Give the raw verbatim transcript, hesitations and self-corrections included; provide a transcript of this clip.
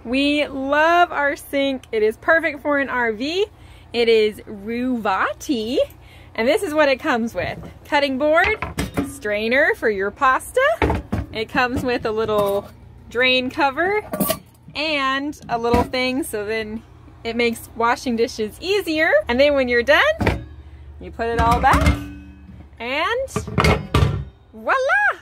We love our sink. It is perfect for an R V. It is Ruvati, and this is what it comes with. Cutting board, strainer for your pasta. It comes with a little drain cover and a little thing so then it makes washing dishes easier. And then when you're done, you put it all back and voila!